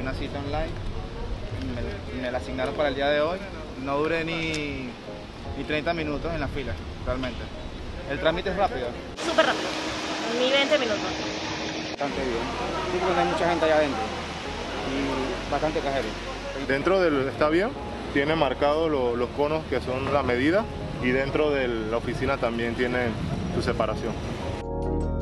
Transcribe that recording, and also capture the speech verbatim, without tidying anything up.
una cita online, me, me la asignaron para el día de hoy. No duré ni, ni treinta minutos en la fila, realmente. El trámite es rápido. Súper rápido, ni veinte minutos. Bastante bien. Sí, porque no hay mucha gente allá adentro y bastante cajero. Dentro del está bien, tiene marcado lo, los conos que son la medida y dentro de la oficina también tiene su separación.